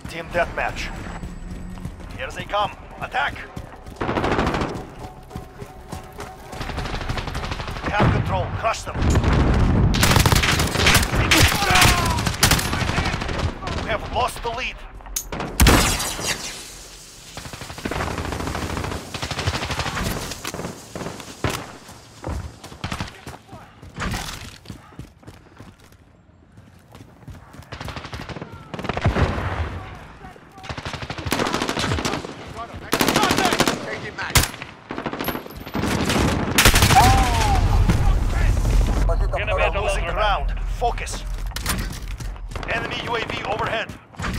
Team deathmatch. Here they come. Attack! We have control. Crush them. We have lost the lead. We're losing ground. Focus. Enemy UAV overhead.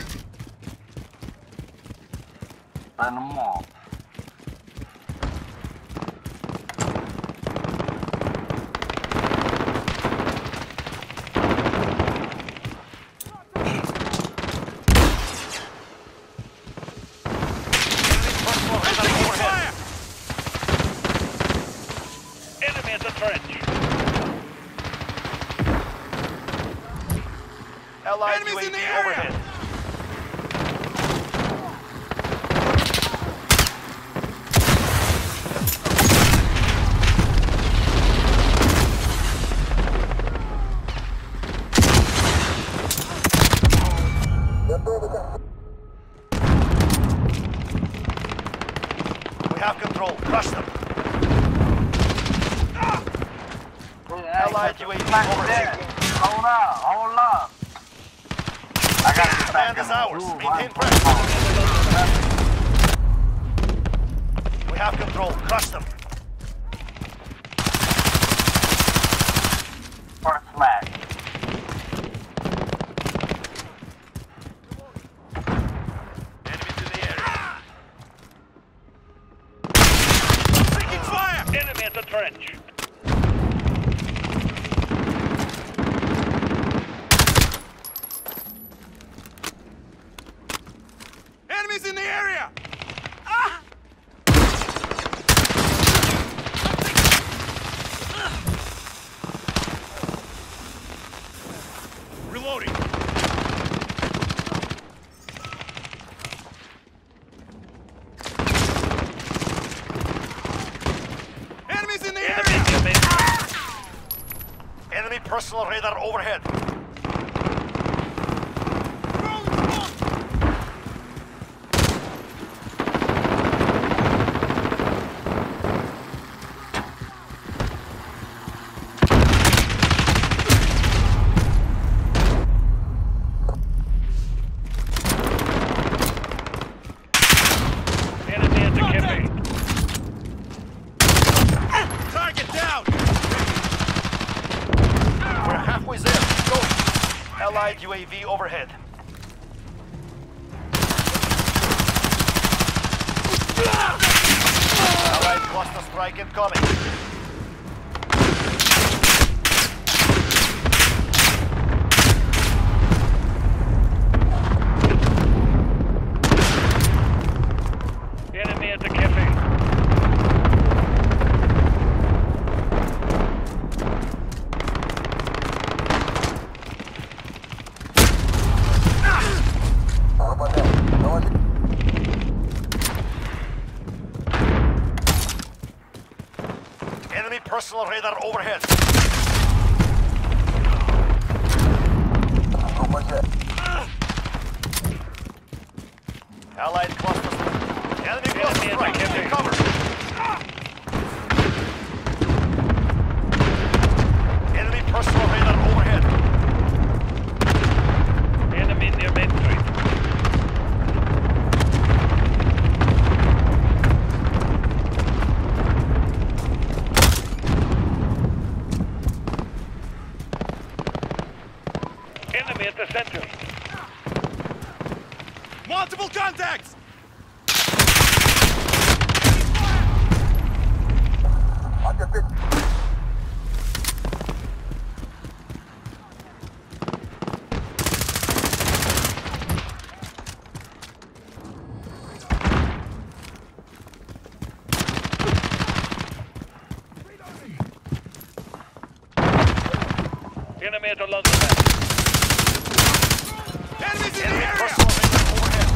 Enemy at the trench. Allied UAV overhead. We have control. Crush them. Allied UAV overhead. Hold up. I gotta get back. Command is ours. Maintain pressure. We have control. Crush them. First smash. Enemies in the area. Taking fire! Enemy at the trench. Enemies in the area! Reloading. Enemies in the area! Enemy personal radar overhead. Enemy at the cafe. Target down! We're halfway there. Go. Allied UAV overhead. Allied cluster strike incoming. Enemy at the cafe. Enemy personal radar overhead. Allied cluster strike. Enemy cluster Enemy at the strike. cafe. Take cover. Enemy personal radar overhead. Enemy near Main Street. Enemy at the center. Multiple contacts! Enemy at the laundromat. Enemies in the Enemy area! personal radar overhead.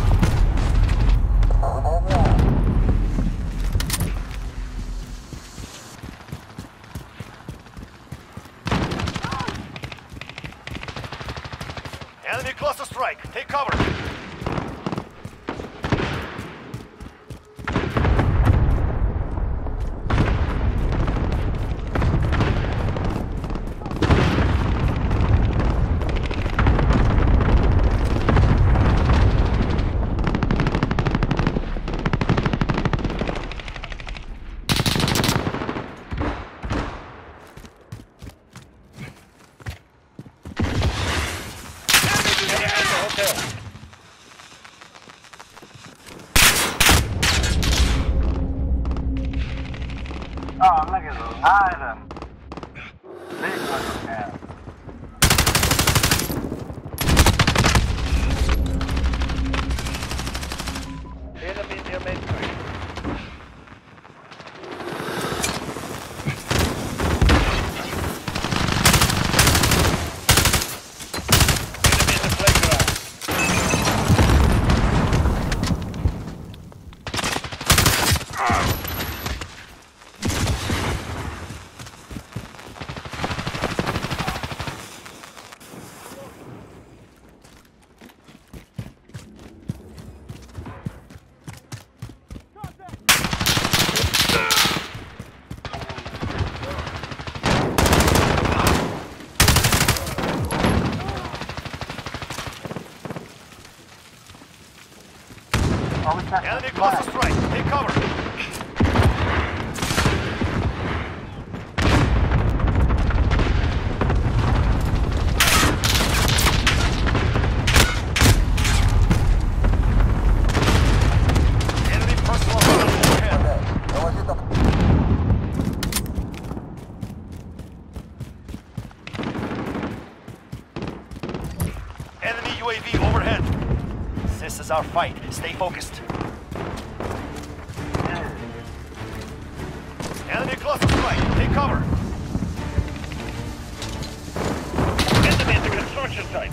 Take cover. Oh, look at those hiding. Big little cat. Enemy near main point. Enemy in the playground. Oh, we got Enemy cluster strike. Take cover. Enemy personal weapon overhead. Enemy UAV overhead. This is our fight. Stay focused. Enemy cluster strike. Take cover. Enemy at the construction site.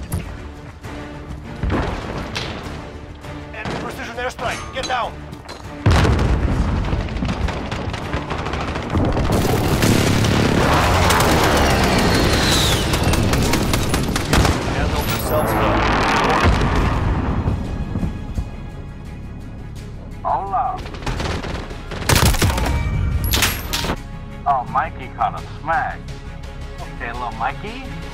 Enemy precision airstrike. Get down. Handle yourselves well. Hold up. Oh, Mikey caught a smack. Okay, little Mikey.